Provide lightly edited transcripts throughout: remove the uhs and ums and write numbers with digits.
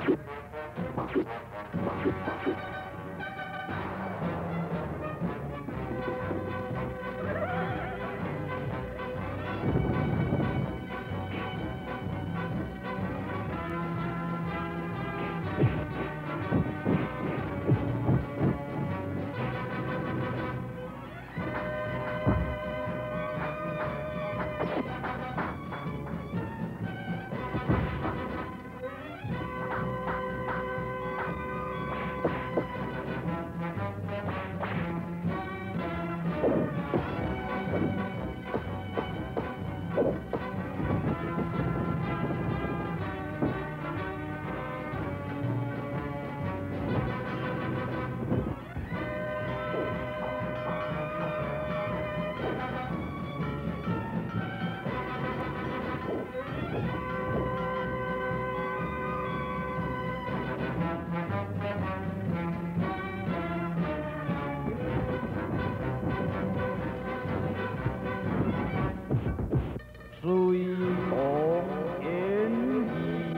水龙演义。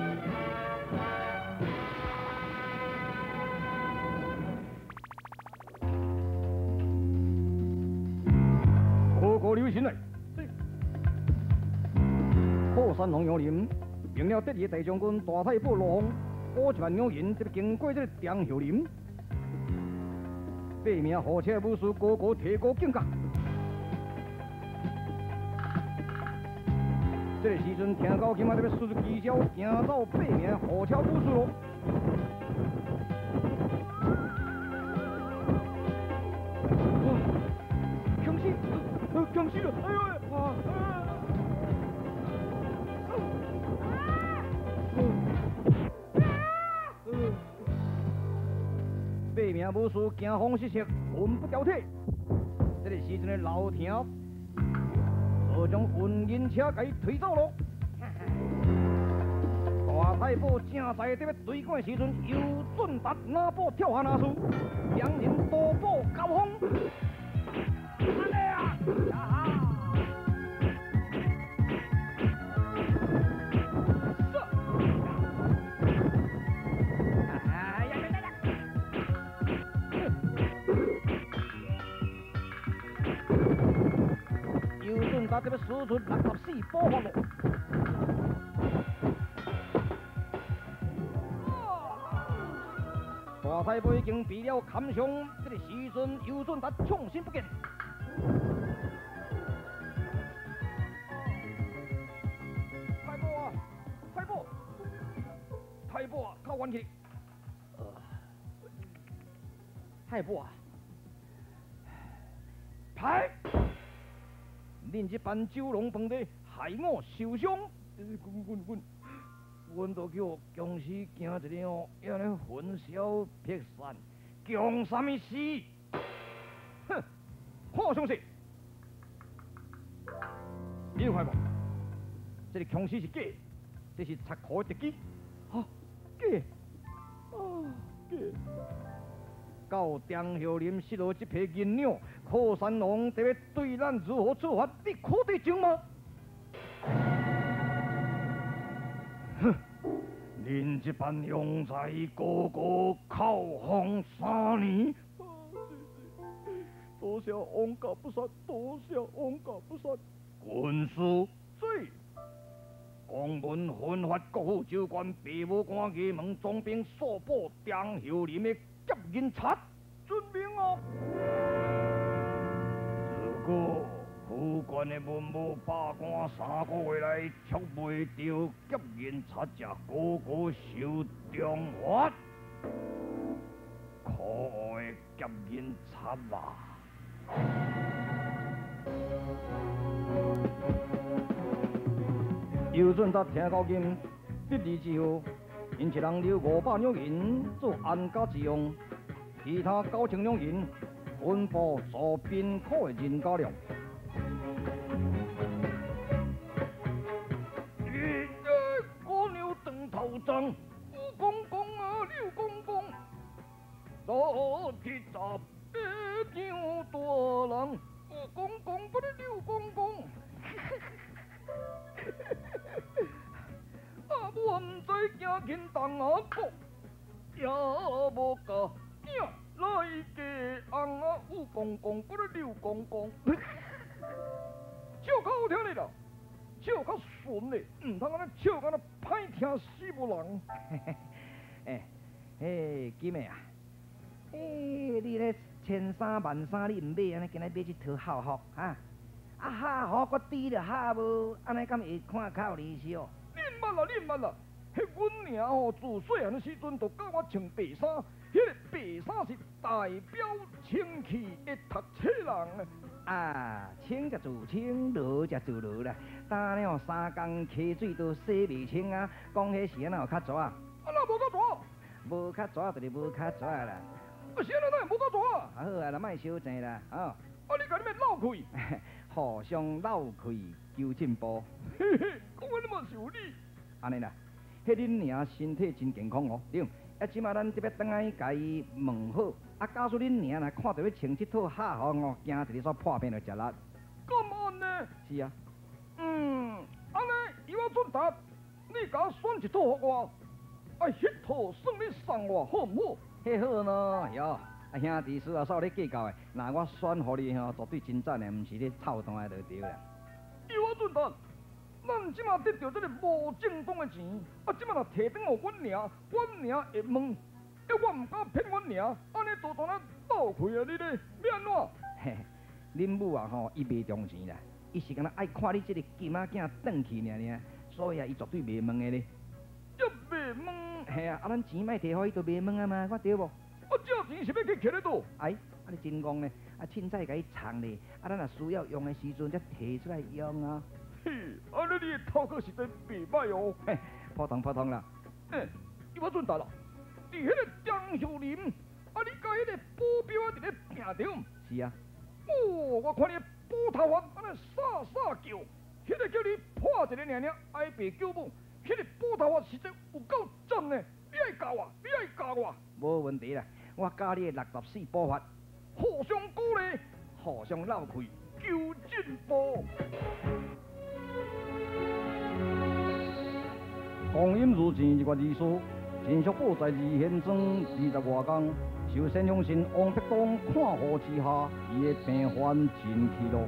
各国留心来！后山龙杨林命了得意大将军大太保罗洪，50万两银，这个经过这个张孝林，8名火车武士个个提高警觉。 这个时阵，听到今仔日要输技巧，行走8名火车武士咯。强死！强死了！哎呦喂！8名武士惊慌失色，魂不交体。这个时阵的老听。 就将运银车给推走咯。大太保正在这要追赶时阵，尤俊达哪步跳下那树，两人多步交锋。安尼啊！他这要使出64步法咯。大太保已经避了砍伤，这个时阵尤俊达创新不见。太保啊，太保，太保啊，靠弯去。太保啊，派。 恁这班酒龙饭的害我受伤，阮都叫强死惊一个哦，要尼魂消魄散，强什么死？哼，好相势！你有看无？这个强死是假，这是贼口的特技。啊，假！啊，假！到张孝林失落这批银两，靠山王得要对咱如何处罚？你可得讲吗？哼！恁这班庸才个个靠风3年，多谢王家不杀，多谢王家不杀。军师罪。公文分发国府州官，秘武官衙门总兵速捕张孝林的劫银贼，遵命哦。如果府官的文武百官3个月内捉袂到劫银贼，则个个受重罚。可恶的劫银贼啊！ 尤俊达听到今得利之后，因一人留500两银做安家之用，其他9000两银分布做贫苦的人家了。我牛长头长，吴公公啊，刘公公，早起早别张大人，吴公公不是刘公公。啊！我唔知惊也紧当啊哥，也无甲囝来嫁翁啊，武公公搁咧刘公公，笑较好听哩啦，笑较顺嘞，唔通安尼笑甲那歹听死无人。金妹啊，你咧千三万三，你唔买安尼，今仔买一套孝服啊？孝服我滴着孝无，安尼敢会看较有利息哦？恁捌啦，恁捌啦。迄阮娘吼，自细汉时阵就教我穿白衫，迄个白衫是代表清气的读册人啊，清则自清，落则自落啦。但了3工溪水都洗未清啊，讲迄时哪有较蛇啊？那无较蛇？无较蛇就是无较蛇啦。是安尼，无较蛇啊？好啊，啦，莫小静啦，啊，你甲你咪闹开，互相闹开求进步。嘿嘿，讲安尼嘛是有理。安尼啦。迄恁娘身体真健康哦，对。即马咱特别等下甲伊问好，假使恁娘若看到要穿这套孝服哦，惊一日煞破病就食力。咁安呢？是啊。安尼以我准达，你甲我选一套互我，迄套算你送我好唔好？迄好喏，哟，兄弟师啊，少咧计较的，那我选互你吼，绝对真赞的，毋是咧操蛋的就对啦。以我准达。咱即马得到这个无正当的钱，即马若摕转互阮娘，阮娘会问，我唔敢骗阮娘，安尼就当咱斗开啊！你咧要安怎？嘿，恁母啊吼，伊袂重钱啦，伊是敢若爱看你这个金仔囝转去尔，所以啊，伊绝对袂问的咧。要袂问？嘿啊，咱钱莫摕互伊，就袂问啊嘛，我对无？这钱是要去徛咧倒？哎，你真讲呢？凊彩甲伊藏咧，咱若需要用的时阵，才摕出来用啊。嘿，安尼你的头壳实在袂歹哦。嘿，普通啦。我准达啦，伫迄个张秀林，你甲迄个保镖伫咧拼着。是啊。我看你保头发安尼撒叫，迄个叫你破一个娘挨爸叫母，迄个保头发实在有够赞呢。你爱教我，无问题啦。我教你的64步法，互相鼓励，互相闹开，求进步。光阴如箭，日月如梭，陈叔宝在二县庄20外工，受先乡亲王碧东看护之下，伊的病患真起落。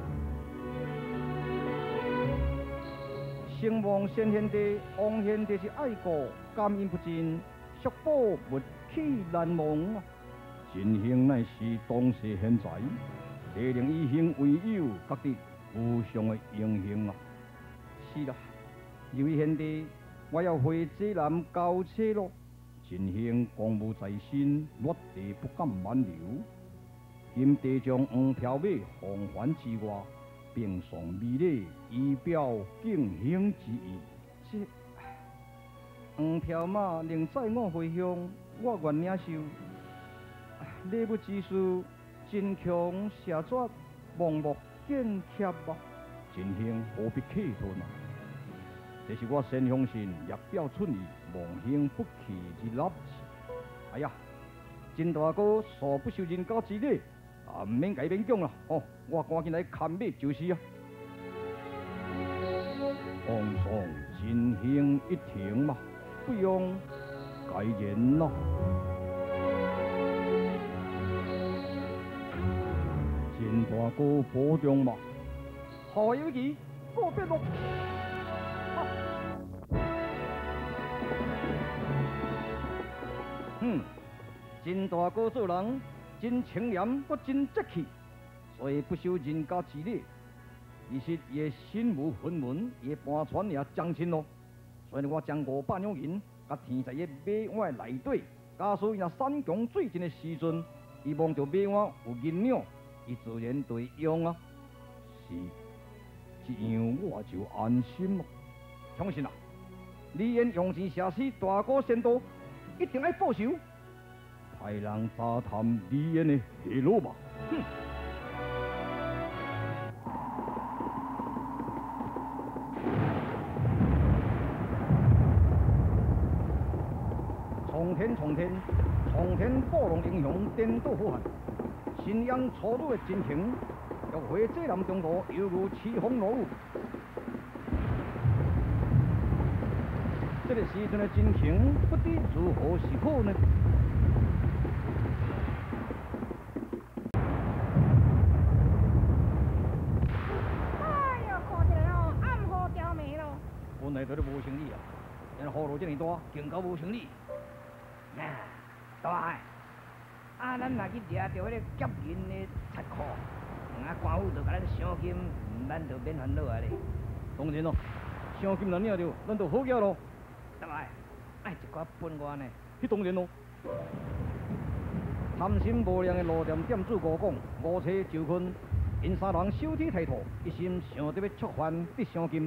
成王先贤弟，王贤弟是爱国，感应不尽，叔宝勿弃难忘。真兄乃是当世贤才，地令以兄为友，觉得无上的英雄啊！是啦，有位贤弟。我要回济南交车咯，真兄公务在身，落地不敢挽留。今地将黄票马奉还之外，并送美礼以表敬兄之意。这黄票马另载我回乡，我愿领受。礼物之事，真强下绝，望莫见歉啊！真兄何必客吞啊？这是我先乡信也表出意，望兄不弃之立志。哎呀，真大哥素不受人家之礼，唔免改勉强啦。我赶紧来看马就是啊。皇上真兄一听嘛，不用改言啦。真大哥保重嘛。好友谊，告别咯。真大哥做人真清廉，不真节气，所以不受人家之礼。其实伊的身无分文，伊的盘船也将亲咯。所以我将500两银，甲填在伊马碗内底。假使伊若山穷水尽的时阵，伊望着马碗有银两，伊自然对用啊。是，这样我就安心咯。相信啊，你愿用钱下死大哥先多，一定要报仇。派人查探李渊的下落吧。苍天暴龙英雄颠倒好汉，信仰错路的真情，欲回济南中途，犹如凄风落雨。这这个时阵的真情不知如何是好呢？ 哎呦，看起来哦，暗好刁眉咯。 本来都咧无生理啊，因雨落这么大，更加无生理。 呀，大海，啊，咱若去掠着迄个劫银的贼寇，官府就甲咱赏金，咱就免烦恼啊咧。 当然咯，赏金若领着，咱就好行咯。 大海，爱一寡分我呢？ 迄当然咯。贪心无良的路店店主吴讲，误车就困，因三人手提抬头，一心想着要触犯得赏金。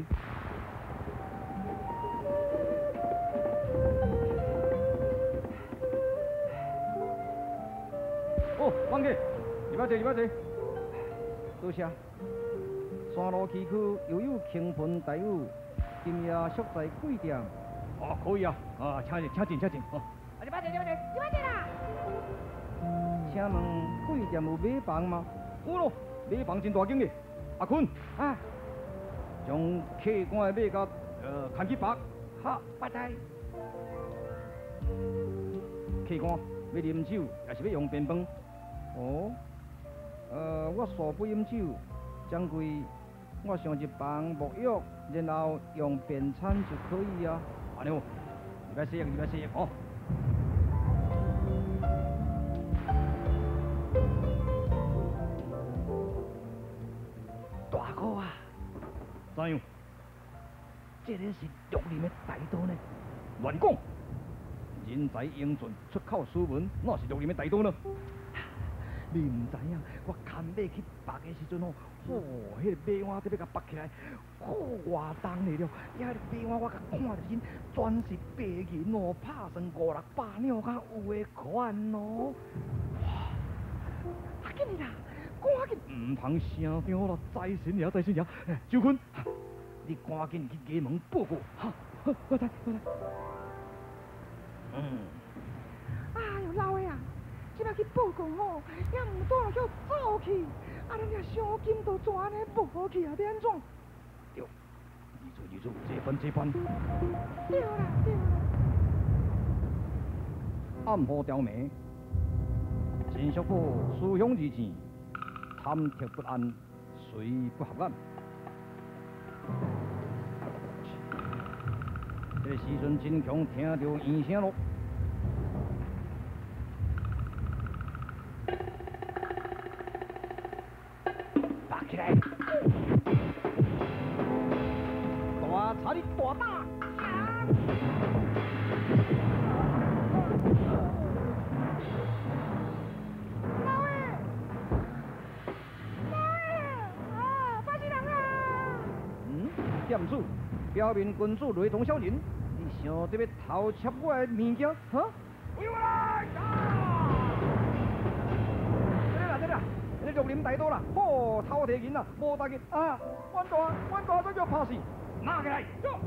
哦，王哥，入来坐，入来坐。多谢。山路崎岖，又有倾盆大雨，今夜宿在贵店。哦，可以啊，啊，请进，请进，请进。哦， 入来坐，入来坐，入来坐啦。 请问贵店有买房吗？有咯，买房真大间的。阿坤， 啊， 将客官的马甲牵去白。 好，拜拜。 客官要啉酒，还是要用便饭？哦，我素不饮酒，掌柜，我想一房沐浴，然后用便餐就可以啊。安尼好，入来洗，入来洗哦。 大哥啊， 怎样？ 这个是玉林的大刀呢？ 乱讲！人才英俊，出口斯文，哪是玉林的大刀呢？ 你唔知影，我牵马去拔的时阵哦，迄个马鞍特别甲拔起来，偌重的了。遐个马鞍我甲看着真，全是白银哦，拍算500-600两较有的款哦。哇，啊紧的啦，赶紧！ 唔通声张啦，财神爷，财神爷，周坤， 你赶紧去衙门报告。好，我知。 哎呦，老的啊！即摆去报告吼，也唔带落叫走去，啊，咱遐赏金都全安尼无去啊，要安怎？ 对，你做，这番。 对啦。 暗河刁眉，陈叔父思乡如前，贪擗不安，随不合眼。这个时阵真强听到烟声咯。 拔起来！ 大茶的大打！店主，表面君主雷同小人，你想得要偷窃我的物件？哈？为我来！对啦，你玉林大刀啦！哦，偷摕银啦，无大吉啊！阮大这叫拍死，拿起来！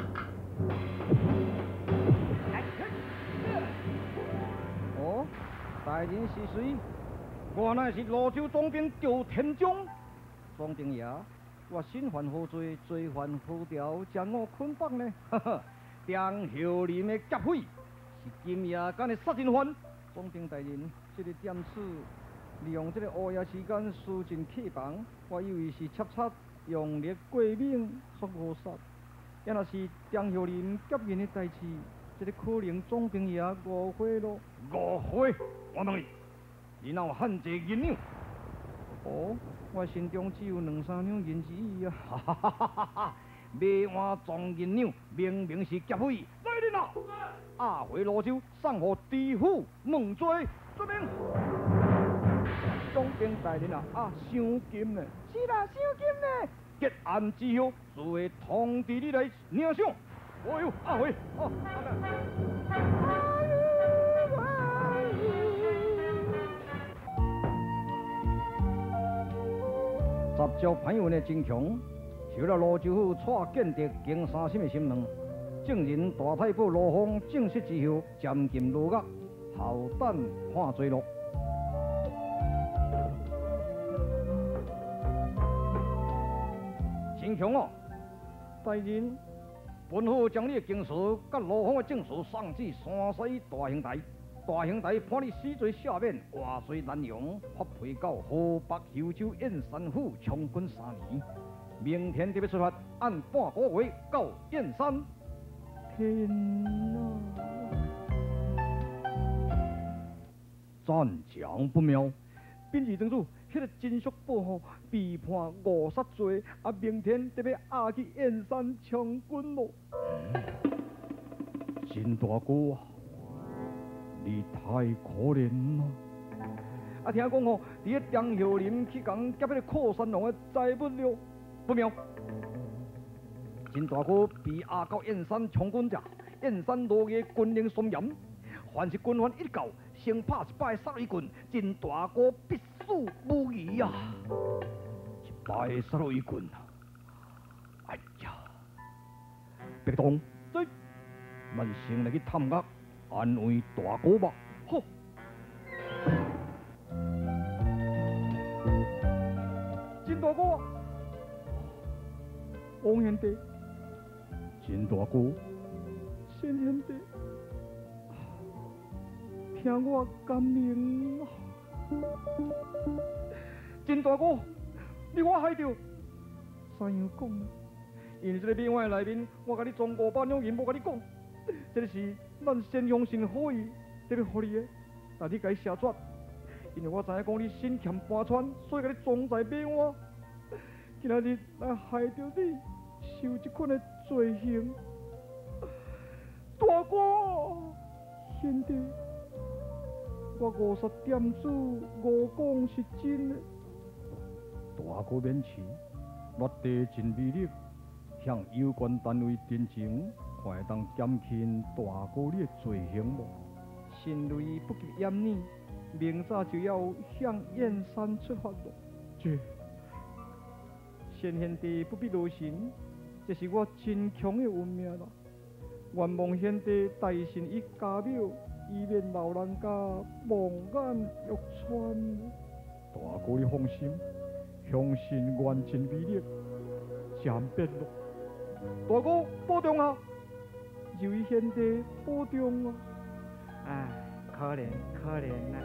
哦，大人是谁？我乃是罗州总兵赵天将，总兵爷。我身犯何罪？罪犯何条？将我捆绑呢？哈哈，张孝林的劫匪是今夜间的杀人犯。总兵大人，这个店主利用这个午夜时间私进客房，我以为是窃贼用力过猛所误杀。要若是张孝林劫银的代志，这个可能总兵爷误会咯。误会？我问你，然后汉这银两？哦。我心中只有2-3两银子意啊！哈哈哈哈哈！马鞍装银两，明明是劫匪！来人啊！押回罗州，送予知府问罪。遵命。总兵大人啊，赏金呢？ 是啦，赏金呢？ 结案之后，自会通知你来领赏。哎呦，押回哦。十足朋友的真强，受了罗州府蔡建德经3心的心软，证人大太保罗峰证实之后，暂禁落押，后等判罪落。真强哦，大人， 本府将你的经书甲罗峰的证书送至山西大兄台，大兄台判你死罪赦免，外随南阳，发配到河北幽州燕山府充军3年。明天特别出发，按半个月到燕山。 天哪！战将不妙，秉义庄主，迄个金属宝吼被判误杀罪，啊，明天得要押去燕山充军咯。 金大哥啊，你太可怜了。 啊，听讲吼，伫个张孝林去共劫迄个寇山龙的财物了，不妙。 金大哥被押到燕山充军者，燕山落嘅军令森严，凡是军犯一到，先拍一摆杀一棍，金大哥必死无疑啊！一摆杀落一棍啊！哎呀，别动， 对， 咱先来去探押，安慰大哥吧。 好。金大哥，王兄弟， 金大哥， 先兄弟，听我感命啊！金大哥，你我害着，怎样讲呢？因为这个变化内面，我甲你中国版用言无甲你讲，这个是咱先用心好意特别互你的，但你该写绝，因为我知影讲你身欠搬川，所以甲你装在变化。今仔日来害着你受这款的罪行，大哥，兄弟，我50点子误讲是真的。 大哥免气，落地尽美力，向有关单位申请，看会当减轻大哥你的罪行无？ 身累不及掩耳，明早就要向燕山出发了。这，先兄弟不必劳心，这是我真强的运命啦。愿望兄弟大信于家庙，以免老人家望眼欲穿。 大哥你放心，相信愿尽美力，暂别咯。 大哥保重啊！由于兄弟保重啊！哎，可怜可怜啊！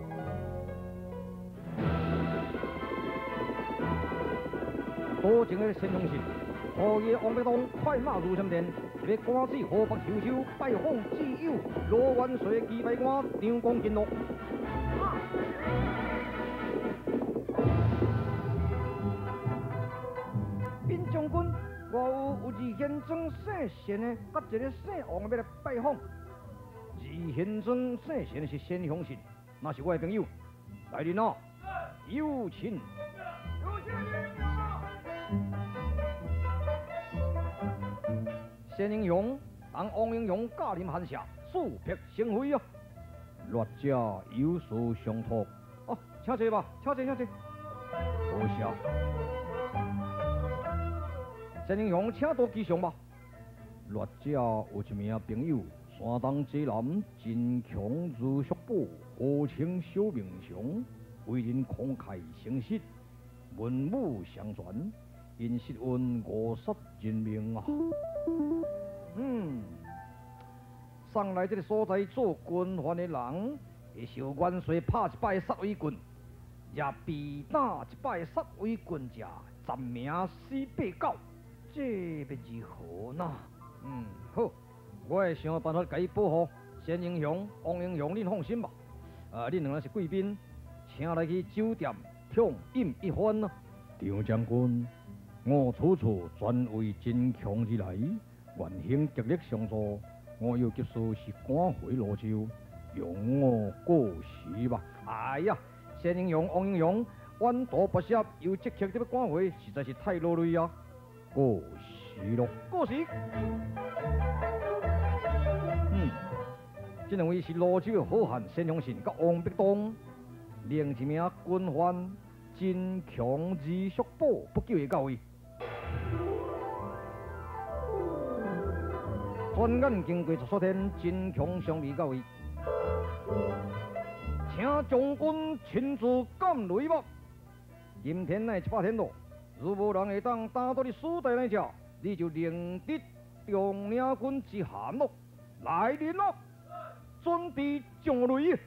多情的先锋信，何夜王必东快马入深殿，要赶至河北秋州拜访挚友罗万岁祭拜官张公进禄。 兵将军，我有二贤庄姓贤的，甲一个姓王要来拜访。 二贤庄姓贤的是先锋信，那是我的朋友。来人啊，有请。先英雄，当王英雄驾临汉下，素魄生辉啊！劣者有所相托。 哦，请坐吧，请坐，请坐。 多谢。先英雄，请多吉祥吧。劣者有一名朋友，山东济南金强如雪宝，号称小名雄，为人慷慨诚实，文武相传，因失运误杀人命啊！ 上来这个所在做军犯的人，会受元帅拍一摆杀威棍，也被打一摆杀威棍者，暂命死8九，这要如何呢？ 好，我会想办法给伊保护。先英雄、王英雄，恁放心吧。恁两个是贵宾，请来去酒店畅饮一番啊。张将军，我处处专为金强而来，愿兄极力相助。我要急事是赶回罗州，容我过时吧。 哎呀，先英雄、王英雄，远途跋涉又即刻就要赶回，实在是太劳累啊！ 过时咯， 过时。 这两位是罗州的好汉先锋信甲王必东，另一名军犯金强如雪宝，不久会到位。转眼经过10天，金强尚未到位，请将军亲自赶来吧。今天乃100天咯，如无人会当打到你书袋那只，你就另得中领军之韩咯，来人咯，准备上擂。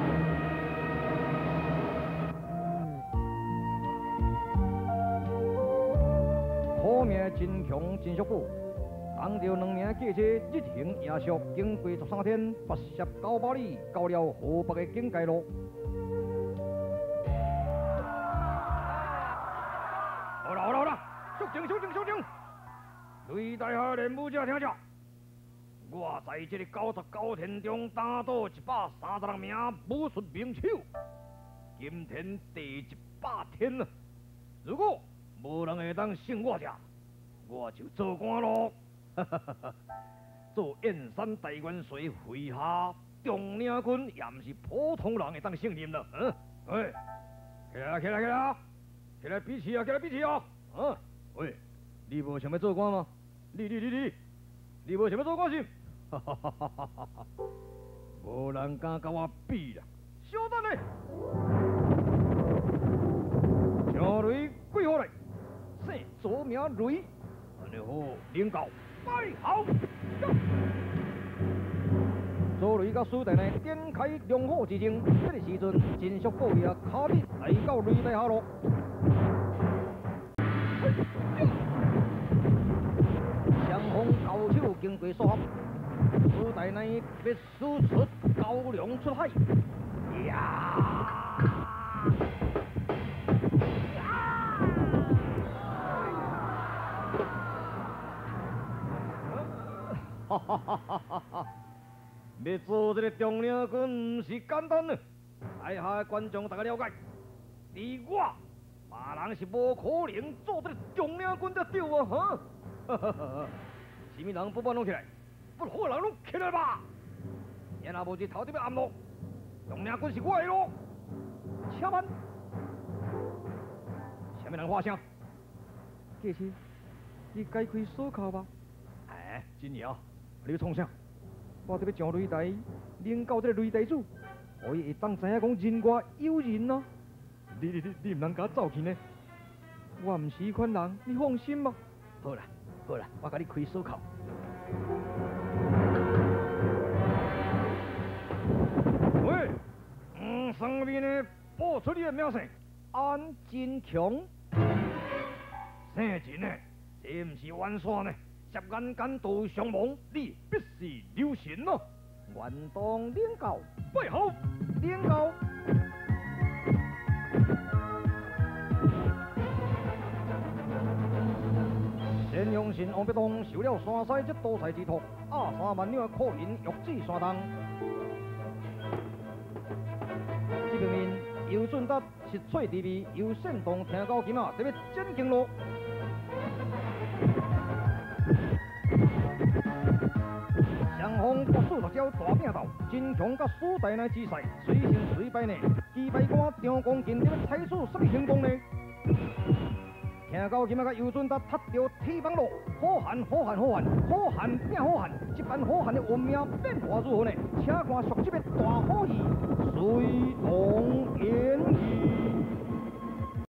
好命真强真叔父，当着2名假车日行夜宿，经过13天89百里，到了河北的境界路。好啦好啦好啦，肃静肃静肃静！雷大下任务者听着，我在这个99天中打倒136名武术名手，今天第100天了。如果无人会当胜我者，我就做官咯。做燕山大元帅麾下中领军，也毋是普通人会当胜任了。喂，起来起来起来，起来比试啊，起来比试啊！喂，你无想要做官吗？你无想要做官是？无人敢甲我比啦！小等咧，将雷归下来，姓左名雷，安尼好，领导摆好。左雷甲苏大内展开良好之争，这个时阵，真属报业卡密来到雷大下路。双方交手经过所合，苏大内必输出高粱出海。呀！哈哈哈哈哈哈！要做这个中领军，唔是简单的。台下的观众，大家了解，我，别人是无可能做这个中领军才对啊！哈！哈哈哈！什么人不把拢起来？不好人拢起来吧！也若无是头顶要暗落，中领军是我的咯。且慢，什么人发声？ 继续，你解开锁铐吧。 哎，真爷，你要创啥？ 我特要将擂台领到这个擂台主，可以会当知影讲人外有人啊。 你唔通甲我走去呢？ 我唔是迄款人，你放心吧。 好啦，我甲你开锁铐。喂，上面呢报出你的名声，安金强。姓陈呢，这唔是玩耍呢，涉眼间道伤亡，你必须留神咯。愿当领教，备好，领教。陈永信、王必东受了山西这多才之托，3万两的苦银玉指山东。这边面尤俊达实粹地味，由县东听到今仔特别展经路。双方各数6招大拼斗，真强甲苏大内之赛，随胜随败呢。击败官张光进特别采取什么行动呢？听到今仔个尤俊达踢到铁板路，好汉拼好汉，这班好汉的运命变化如何呢？且看属这个大好戏，随同演绎。